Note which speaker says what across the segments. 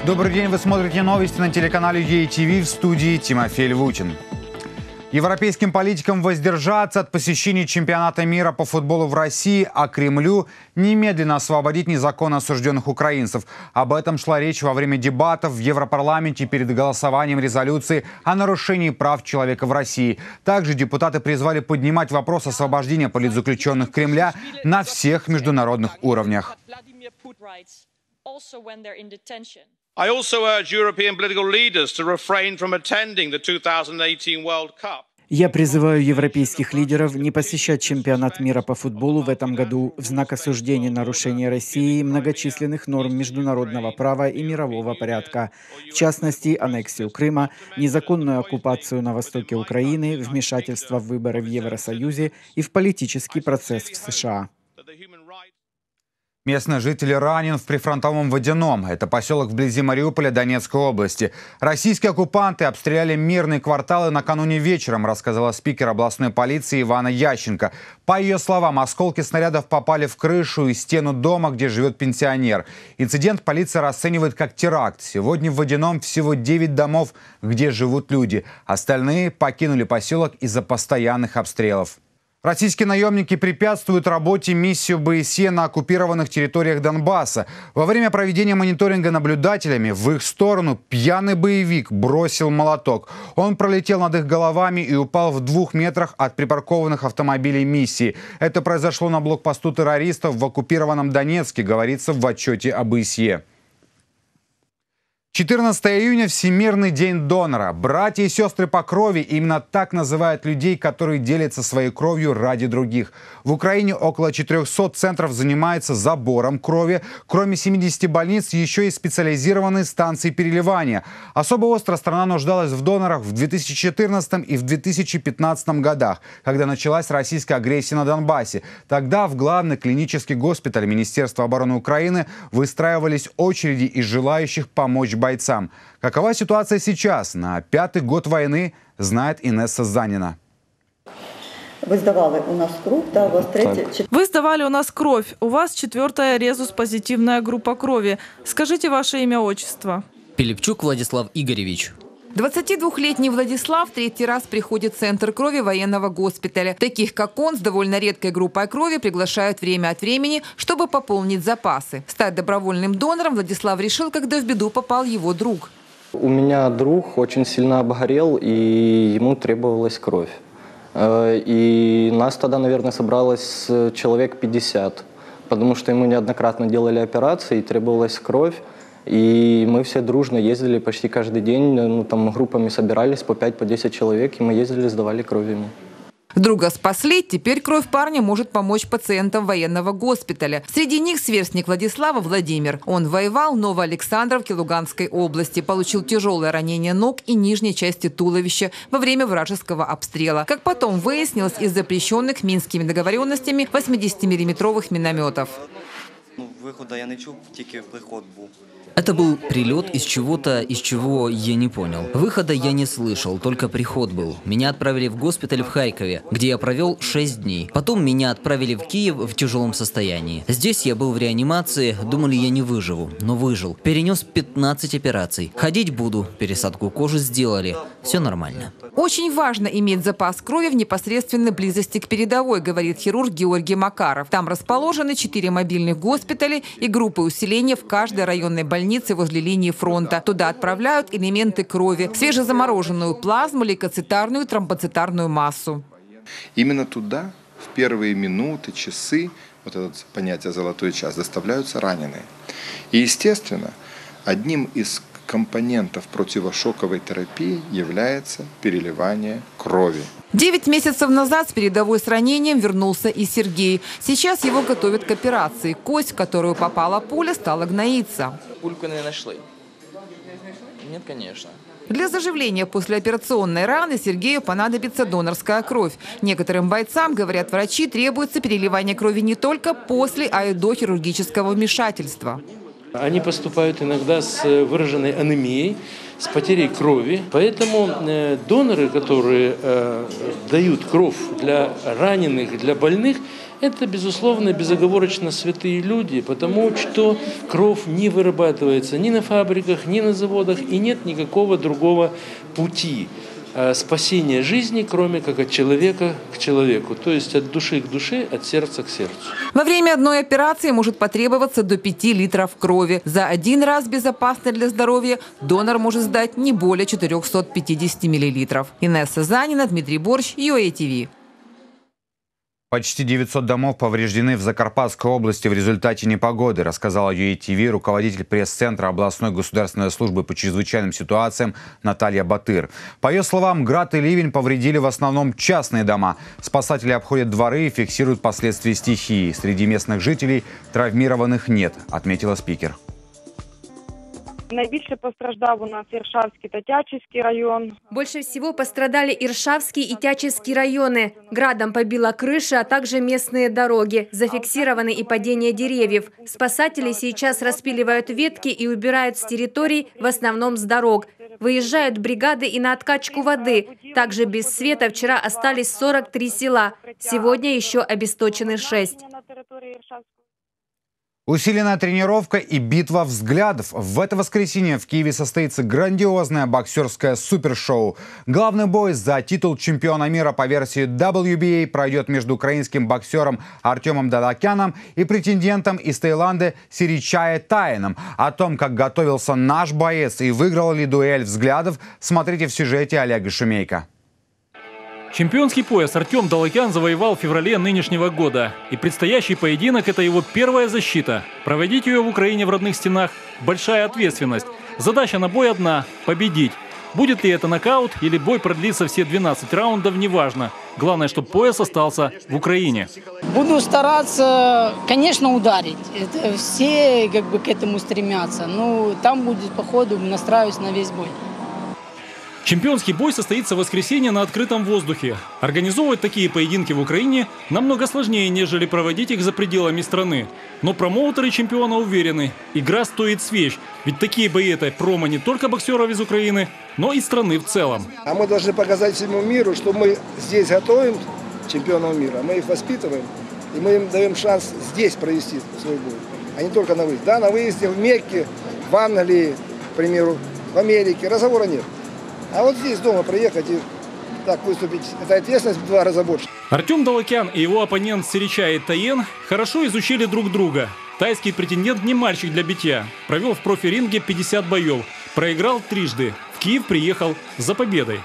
Speaker 1: Добрый день, вы смотрите новости на телеканале ЕТВ, в студии Тимофей Львутин. Европейским политикам воздержаться от посещения чемпионата мира по футболу в России, а Кремлю немедленно освободить незаконно осужденных украинцев. Об этом шла речь во время дебатов в Европарламенте перед голосованием резолюции о нарушении прав человека в России. Также депутаты призвали поднимать вопрос освобождения политзаключенных Кремля на всех международных уровнях.
Speaker 2: I also urge European political leaders to refrain from attending the 2018 World Cup.
Speaker 3: Я призываю европейских лидеров не посещать чемпионат мира по футболу в этом году в знак осуждения нарушения России многочисленных норм международного права и мирового порядка, в частности, аннексию Крыма, незаконную оккупацию на востоке Украины, вмешательство в выборы в Евросоюзе и в политический процесс в США.
Speaker 1: Местный житель ранен в прифронтовом Водяном. Это поселок вблизи Мариуполя Донецкой области. Российские оккупанты обстреляли мирные кварталы накануне вечером, рассказала спикер областной полиции Ивана Ященко. По ее словам, осколки снарядов попали в крышу и стену дома, где живет пенсионер. Инцидент полиция расценивает как теракт. Сегодня в Водяном всего 9 домов, где живут люди. Остальные покинули поселок из-за постоянных обстрелов. Российские наемники препятствуют работе миссии ОБСЕ на оккупированных территориях Донбасса. Во время проведения мониторинга наблюдателями в их сторону пьяный боевик бросил молоток. Он пролетел над их головами и упал в 2 метрах от припаркованных автомобилей миссии. Это произошло на блокпосту террористов в оккупированном Донецке, говорится в отчете ОБСЕ. 14 июня – Всемирный день донора. Братья и сестры по крови именно так называют людей, которые делятся своей кровью ради других. В Украине около 400 центров занимаются забором крови. Кроме 70 больниц, еще и специализированные станции переливания. Особо остро страна нуждалась в донорах в 2014 и в 2015 годах, когда началась российская агрессия на Донбассе. Тогда в главный клинический госпиталь Министерства обороны Украины выстраивались очереди из желающих помочь бойцам. Какова ситуация сейчас, на 5-й год войны, знает Инесса Занина.
Speaker 4: Вы сдавали у нас кровь, да, у вас 3-я...
Speaker 5: Вы сдавали у нас кровь, у вас 4-я резус-позитивная группа крови. Скажите ваше имя, отчество.
Speaker 6: Пилипчук Владислав Игоревич.
Speaker 7: 22-летний Владислав 3-й раз приходит в центр крови военного госпиталя. Таких, как он, с довольно редкой группой крови приглашают время от времени, чтобы пополнить запасы. Стать добровольным донором Владислав решил, когда в беду попал его друг.
Speaker 8: У меня друг очень сильно обгорел, и ему требовалась кровь. И нас тогда, наверное, собралось человек 50, потому что ему неоднократно делали операции, и требовалась кровь. И мы все дружно ездили почти каждый день, там группами собирались по 5-10 человек, и мы ездили, сдавали кровь ему.
Speaker 7: Друга спасли, теперь кровь парня может помочь пациентам военного госпиталя. Среди них сверстник Владислава Владимир. Он воевал в Новоалександровке Луганской области, получил тяжелое ранение ног и нижней части туловища во время вражеского обстрела. Как потом выяснилось, из запрещенных Минскими договоренностями 80-миллиметровых минометов.
Speaker 9: Выхода я не чув, тільки приход був.
Speaker 6: Это был прилет из чего-то, из чего я не понял. Выхода я не слышал, только приход был. Меня отправили в госпиталь в Харькове, где я провел 6 дней. Потом меня отправили в Киев в тяжелом состоянии. Здесь я был в реанимации, думали, я не выживу, но выжил. Перенес 15 операций. Ходить буду, пересадку кожи сделали. Все нормально.
Speaker 7: Очень важно иметь запас крови в непосредственной близости к передовой, говорит хирург Георгий Макаров. Там расположены 4 мобильных госпиталя и группы усиления в каждой районной больнице возле линии фронта. Туда отправляют элементы крови, свежезамороженную плазму, лейкоцитарную, тромбоцитарную массу.
Speaker 10: Именно туда в первые минуты, часы, вот это понятие «золотой час», доставляются раненые. И, естественно, одним из компонентов противошоковой терапии является переливание крови.
Speaker 7: 9 месяцев назад с передовой с ранением вернулся и Сергей. Сейчас его готовят к операции. Кость, в которую попала пуля, стала гноиться.
Speaker 9: Пульку не нашли. Нет, конечно.
Speaker 7: Для заживления послеоперационной раны Сергею понадобится донорская кровь. Некоторым бойцам, говорят врачи, требуется переливание крови не только после, а и до хирургического вмешательства.
Speaker 11: Они поступают иногда с выраженной анемией, с потерей крови. Поэтому доноры, которые дают кровь для раненых, для больных, Это, безусловно, безоговорочно святые люди, потому что кровь не вырабатывается ни на фабриках, ни на заводах, и нет никакого другого пути спасения жизни, кроме как от человека к человеку, то есть от души к душе, от сердца к сердцу.
Speaker 7: Во время одной операции может потребоваться до 5 литров крови. За один раз безопасно для здоровья донор может сдать не более 450 миллилитров. Инесса Занина, Дмитрий Борщ, ЮАТВ.
Speaker 1: Почти 900 домов повреждены в Закарпатской области в результате непогоды, рассказала ЮАТВ руководитель пресс-центра областной государственной службы по чрезвычайным ситуациям Наталья Батыр. По ее словам, град и ливень повредили в основном частные дома. Спасатели обходят дворы и фиксируют последствия стихии. Среди местных жителей травмированных нет, отметила спикер.
Speaker 12: Найбільше постраждав у нас Иршавский та Тячівський район.
Speaker 13: Больше всего пострадали Иршавский и Тячівський районы. Градом побило крыши, а также местные дороги. Зафиксированы и падение деревьев. Спасатели сейчас распиливают ветки и убирают с территорий, в основном с дорог. Выезжают бригады и на откачку воды. Также без света вчера остались 43 села. Сегодня еще обесточены 6.
Speaker 1: Усиленная тренировка и битва взглядов. В это воскресенье в Киеве состоится грандиозное боксерское супершоу. Главный бой за титул чемпиона мира по версии WBA пройдет между украинским боксером Артемом Далакяном и претендентом из Таиланда Сиричае Таином. О том, как готовился наш боец и выиграл ли дуэль взглядов, смотрите в сюжете Олега Шумейко.
Speaker 14: Чемпионский пояс Артем Далакян завоевал в феврале нынешнего года. И предстоящий поединок – это его первая защита. Проводить ее в Украине в родных стенах – большая ответственность. Задача на бой одна – победить. Будет ли это нокаут или бой продлится все 12 раундов – неважно. Главное, чтобы пояс остался в Украине.
Speaker 15: Буду стараться, конечно, ударить. Это все к этому стремятся. Но там будет по ходу, настраиваюсь на весь бой.
Speaker 14: Чемпионский бой состоится в воскресенье на открытом воздухе. Организовывать такие поединки в Украине намного сложнее, нежели проводить их за пределами страны. Но промоутеры чемпиона уверены, игра стоит свеч. Ведь такие бои – это промо не только боксеров из Украины, но и страны в целом.
Speaker 16: А мы должны показать всему миру, что мы здесь готовим чемпионов мира, мы их воспитываем, и мы им даем шанс здесь провести свой бой, а не только на выезде. Да, на выезде в Мекке, в Англии, к примеру, в Америке разговора нет. А вот здесь дома приехать и так выступить, это ответственность в 2 раза больше.
Speaker 14: Артем Далакян и его оппонент Сиричае Таен хорошо изучили друг друга. Тайский претендент не мальчик для битья. Провел в профи-ринге 50 боев. Проиграл трижды. В Киев приехал за победой.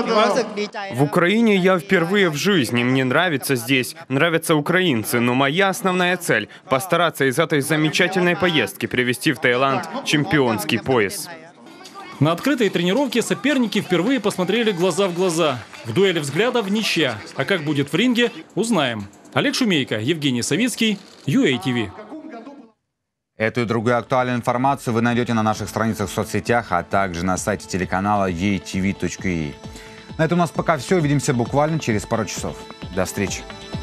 Speaker 17: В Украине я впервые в жизни. Мне нравится здесь, нравятся украинцы. Но моя основная цель – постараться из этой замечательной поездки привезти в Таиланд чемпионский пояс.
Speaker 14: На открытой тренировке соперники впервые посмотрели глаза в глаза. В дуэли взглядов ничья. А как будет в ринге, узнаем. Олег Шумейко, Евгений Савицкий, ЮАТВ.
Speaker 1: Эту и другую актуальную информацию вы найдете на наших страницах в соцсетях, а также на сайте телеканала uatv.ua. На этом у нас пока все. Увидимся буквально через пару часов. До встречи.